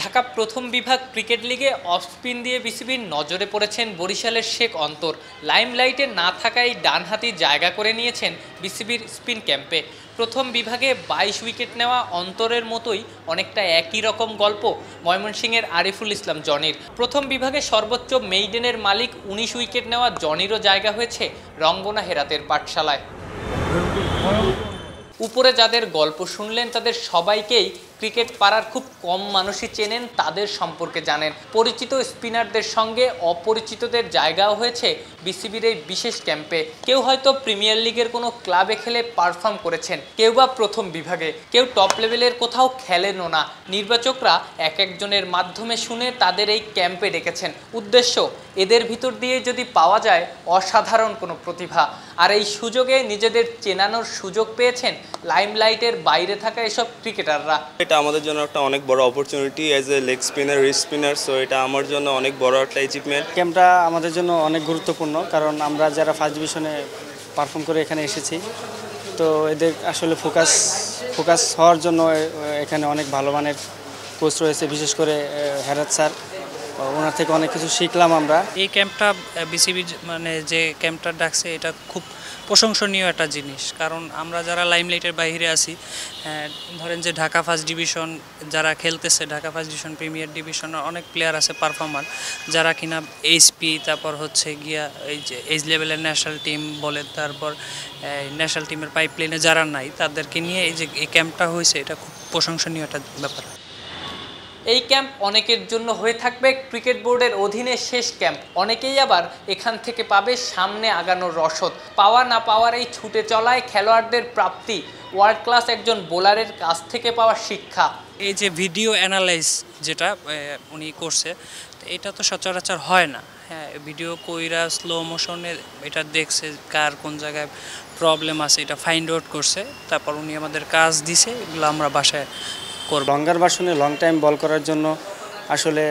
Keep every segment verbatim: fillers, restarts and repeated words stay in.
ঢাকা প্রথম বিভাগ ক্রিকেট লিগে অফ স্পিন দিয়ে বিসিবির নজরে পড়েছেন বরিশালের শেখ অন্তর। লাইমলাইটে না থাকায় ডানহাতি জায়গা করে নিয়েছেন বিসিবির স্পিন ক্যাম্পে। প্রথম বিভাগে বাইশ উইকেট নেওয়া অন্তরের মতোই অনেকটা একই রকম গল্প ময়মনসিংহের আরিফুল ইসলাম জনির। প্রথম বিভাগে সর্বোচ্চ মেইডেনের মালিক উনিশ উইকেট নেওয়া জনিরও জায়গা হয়েছে রঙ্গনা হেরাতের পাঠশালায়। উপরে যাদের গল্প শুনলেন তাদের সবাইকেই ক্রিকেট পাড়ার খুব কম মানুষই চেনেন, তাদের সম্পর্কে জানেন। পরিচিত স্পিনারদের সঙ্গে অপরিচিতদের জায়গাও হয়েছে বিসিবির এই বিশেষ ক্যাম্পে। কেউ হয়তো প্রিমিয়ার লিগের কোনো ক্লাবে খেলে পারফর্ম করেছেন, কেউ বা প্রথম বিভাগে, কেউ টপ লেভেলের কোথাও খেলেনও না। নির্বাচকরা এক একজনের মাধ্যমে শুনে তাদের এই ক্যাম্পে ডেকেছেন। উদ্দেশ্য, এদের ভিতর দিয়ে যদি পাওয়া যায় অসাধারণ কোনো প্রতিভা, আর এই সুযোগে নিজেদের চেনানোর সুযোগ পেয়েছেন লাইমলাইটের বাইরে থাকা এসব ক্রিকেটাররা। এটা আমাদের জন্য একটা অনেক বড় opportunity as a leg spinner, wrist spinner, so এটা আমার জন্য অনেক বড় একটা অ্যাচিভমেন্ট। ক্যাম্পটা আমাদের জন্য অনেক গুরুত্বপূর্ণ, কারণ আমরা যারা ফার্স্ট ডিভিশনে পারফর্ম করে এখানে এসেছি, তো এদের আসলে ফোকাস ফোকাস হওয়ার জন্য এখানে অনেক ভালো মানের কোচ রয়েছে, বিশেষ করে হেরাত স্যার, ওনার থেকে অনেক কিছু শিখলাম আমরা। এই ক্যাম্পটা বিসিবি মানে যে ক্যাম্পটা ডাকছে এটা খুব প্রশংসনীয় একটা জিনিস, কারণ আমরা যারা লাইমলাইটের বাইরে আছি, ধরেন যে ঢাকা ফার্স্ট ডিভিশন যারা খেলতেছে, ঢাকা ফার্স্ট ডিভিশন প্রিমিয়ার ডিভিশনের অনেক প্লেয়ার আছে পারফর্মার, যারা কিনা এইচপি, তারপর হচ্ছে গিয়া এই যে এইচ লেভেলের ন্যাশনাল টিম বলে, তারপর ন্যাশনাল টিমের পাইপলাইনে যারা নাই, তাদেরকে নিয়ে এই যে এই ক্যাম্পটা হয়েছে এটা খুব প্রশংসনীয় একটা ব্যাপার। এই ক্যাম্প অনেকের জন্য হয়ে থাকবে ক্রিকেট বোর্ডের অধীনে শেষ ক্যাম্প। অনেকেই আবার এখান থেকে পাবে সামনে আগানোর রসদ। পাওয়া না পাওয়ার এই ছুটে চলায় খেলোয়াড়দের প্রাপ্তি, ওয়ার্ল্ড ক্লাস একজন বোলারের কাছ থেকে পাওয়া শিক্ষা। এই যে ভিডিও অ্যানালাইজ যেটা উনি করছে, এটা তো সচরাচর হয় না। হ্যাঁ, ভিডিও কইরা স্লো মোশনে এটা দেখছে কার কোন জায়গায় প্রবলেম আছে, এটা ফাইন্ড আউট করছে, তারপর উনি আমাদের কাজ দিছে, এগুলো আমরা বাসায় করব। লঙ্গার ভার্সনে লং টাইম বল করার জন্য আসলে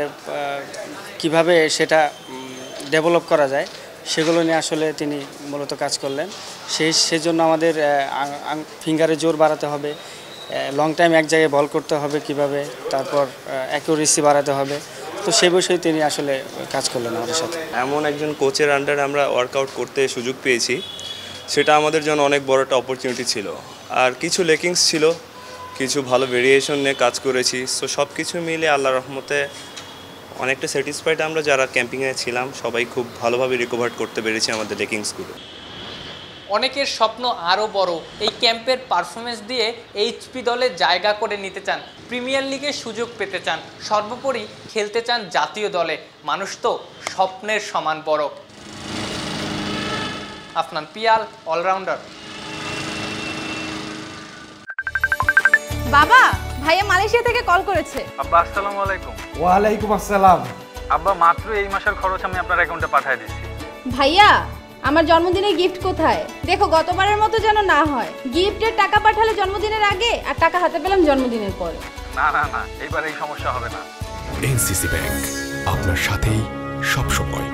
কিভাবে সেটা ডেভেলপ করা যায় সেগুলো নিয়ে আসলে তিনি মূলত কাজ করলেন। সেই সেজন্য আমাদের ফিঙ্গারে জোর বাড়াতে হবে, লং টাইম এক জায়গায় বল করতে হবে কিভাবে, তারপর অ্যাকুরেসি বাড়াতে হবে। তো সেই বিষয়ে তিনি আসলে কাজ করলেন আমাদের সাথে। এমন একজন কোচের আন্ডারে আমরা ওয়ার্কআউট করতে সুযোগ পেয়েছি, সেটা আমাদের জন্য অনেক বড় একটা অপরচুনিটি ছিল। আর কিছু লেকিংস ছিল, কিছু ভালো ভেরিয়েশন নিয়ে কাজ করেছি। সো সব কিছু মিলে আল্লাহর রহমতে অনেকটা স্যাটিসফাইড আমরা যারা ক্যাম্পিংয়ে ছিলাম, সবাই খুব ভালোভাবে রিকভার করতে পেরেছি আমাদের লেকিংসগুলো। অনেকের স্বপ্ন আরও বড়, এই ক্যাম্পের পারফরমেন্স দিয়ে এইচপি দলে জায়গা করে নিতে চান, প্রিমিয়ার লিগে সুযোগ পেতে চান, সর্বোপরি খেলতে চান জাতীয় দলে। মানুষ তো স্বপ্নের সমান বড়। আফনান পিয়াল, অলরাউন্ডার। বাবা, ভাইয়া মালয়েশিয়া থেকে কল করেছে। আব্বা আসসালামু আলাইকুম। ওয়ালাইকুম আসসালাম। আব্বা, মাত্র এই মাসের খরচ আমি আপনার অ্যাকাউন্টে পাঠিয়ে দিচ্ছি। ভাইয়া, আমার জন্মদিনের গিফট কোথায়? দেখো গতবারের মতো যেন না হয়। গিফটের টাকা পাঠালে জন্মদিনের আগে, আর টাকা হাতে পেলাম জন্মদিনের পরে। না না না, এইবার এই সমস্যা হবে না। এনসিসি ব্যাংক, আপনার সাথেই সব সময়।